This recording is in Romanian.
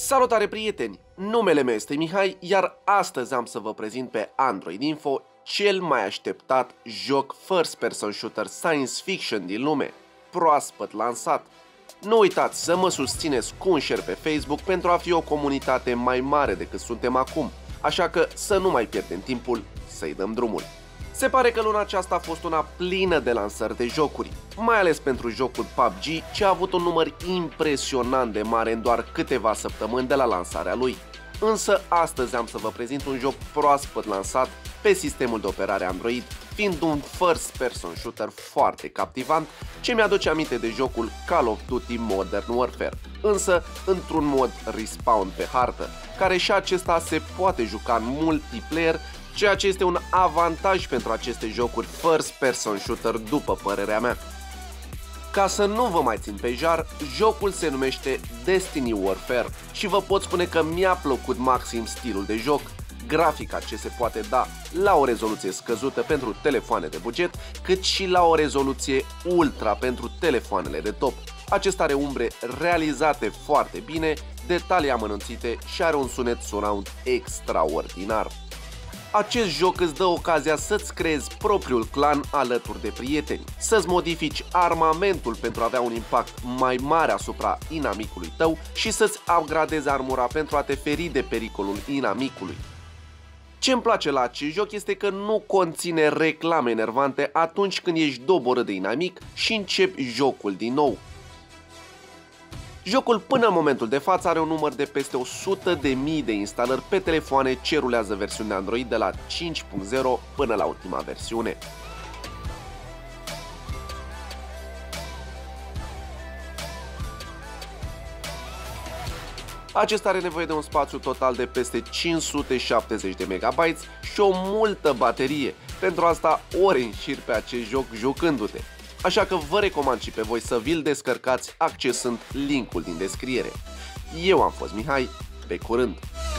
Salutare prieteni! Numele meu este Mihai, iar astăzi am să vă prezint pe Android Info cel mai așteptat joc first person shooter science fiction din lume, proaspăt lansat. Nu uitați să mă susțineți cu un share pe Facebook pentru a fi o comunitate mai mare decât suntem acum, așa că să nu mai pierdem timpul, să-i dăm drumul. Se pare că luna aceasta a fost una plină de lansări de jocuri, mai ales pentru jocul PUBG, ce a avut un număr impresionant de mare în doar câteva săptămâni de la lansarea lui. Însă astăzi am să vă prezint un joc proaspăt lansat pe sistemul de operare Android, fiind un first person shooter foarte captivant ce mi-aduce aminte de jocul Call of Duty Modern Warfare, însă într-un mod respawn pe hartă, care și acesta se poate juca în multiplayer, ceea ce este un avantaj pentru aceste jocuri first person shooter după părerea mea. Ca să nu vă mai țin pe jar, jocul se numește Destiny Warfare și vă pot spune că mi-a plăcut maxim stilul de joc, grafica ce se poate da la o rezoluție scăzută pentru telefoane de buget, cât și la o rezoluție ultra pentru telefoanele de top. Acesta are umbre realizate foarte bine, detalii amănunțite și are un sunet surround extraordinar. Acest joc îți dă ocazia să-ți creezi propriul clan alături de prieteni, să-ți modifici armamentul pentru a avea un impact mai mare asupra inamicului tău și să-ți upgradezi armura pentru a te feri de pericolul inamicului. Ce îmi place la acest joc este că nu conține reclame enervante atunci când ești doborât de inamic și începi jocul din nou. Jocul până în momentul de față are un număr de peste 100.000 de instalări pe telefoane ce rulează versiunea Android de la 5.0 până la ultima versiune. Acesta are nevoie de un spațiu total de peste 570 de MB și o multă baterie, pentru asta ore în șir pe acest joc jucându-te. Așa că vă recomand și pe voi să vi-l descărcați accesând linkul din descriere. Eu am fost Mihai, pe curând!